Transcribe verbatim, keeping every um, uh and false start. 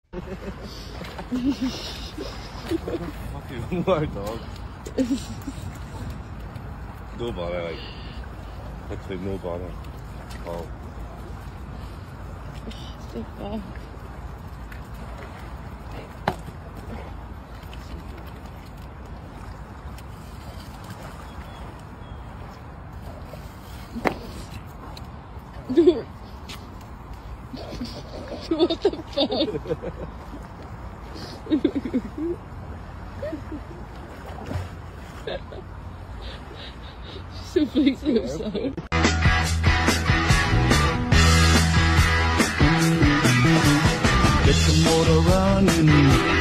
Fucking what, dog? No bother, like. Literally no bother. Oh. So far. What the fuck? So please yourself. Get the motor running.